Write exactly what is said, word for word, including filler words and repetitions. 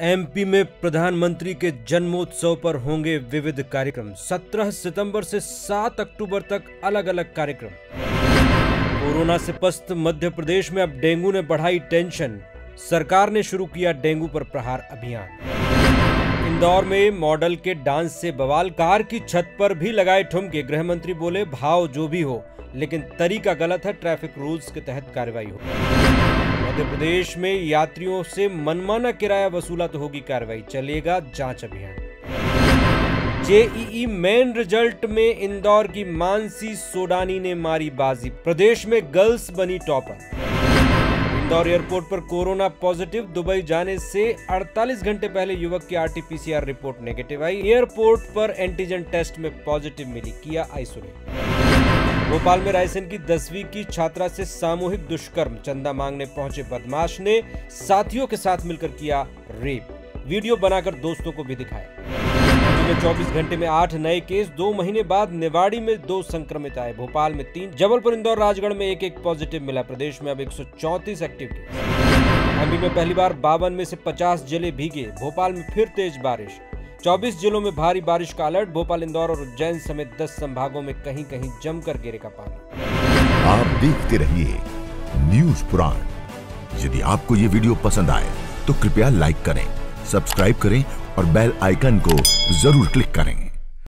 MP में प्रधानमंत्री के जन्मोत्सव पर होंगे विविध कार्यक्रम। सत्रह सितंबर से सात अक्टूबर तक अलग अलग कार्यक्रम। कोरोना से पस्त मध्य प्रदेश में अब डेंगू ने बढ़ाई टेंशन। सरकार ने शुरू किया डेंगू पर प्रहार अभियान। इंदौर में मॉडल के डांस से बवाल, कार की छत पर भी लगाए ठुमके। गृह मंत्री बोले भाव जो भी हो लेकिन तरीका गलत है, ट्रैफिक रूल्स के तहत कार्रवाई हो। मध्य प्रदेश में यात्रियों से मनमाना किराया वसूला तो होगी कार्रवाई, चलेगा जांच अभियान। जेईई मेन रिजल्ट में इंदौर की मानसी सोडानी ने मारी बाजी, प्रदेश में गर्ल्स बनी टॉपर। इंदौर एयरपोर्ट पर कोरोना पॉजिटिव, दुबई जाने से अड़तालीस घंटे पहले युवक की आरटीपीसीआर रिपोर्ट नेगेटिव आई। एयरपोर्ट पर एंटीजन टेस्ट में पॉजिटिव मिली, किया आइसोलेट। भोपाल में रायसेन की दसवीं की छात्रा से सामूहिक दुष्कर्म, चंदा मांगने पहुंचे बदमाश ने साथियों के साथ मिलकर किया रेप, वीडियो बनाकर दोस्तों को भी दिखाया। में चौबीस घंटे में आठ नए केस, दो महीने बाद निवाड़ी में दो संक्रमित आए, भोपाल में तीन, जबलपुर इंदौर राजगढ़ में एक एक पॉजिटिव मिला। प्रदेश में अब एक सौ चौंतीस एक्टिव केस। एमपी में पहली बार बावन में से पचास जिले भीगे, भोपाल में फिर तेज बारिश। चौबीस जिलों में भारी बारिश का अलर्ट, भोपाल इंदौर और उज्जैन समेत दस संभागों में कहीं कहीं जमकर गिरेगा पानी। आप देखते रहिए न्यूज पुराण। यदि आपको ये वीडियो पसंद आए तो कृपया लाइक करें, सब्सक्राइब करें और बेल आइकन को जरूर क्लिक करें।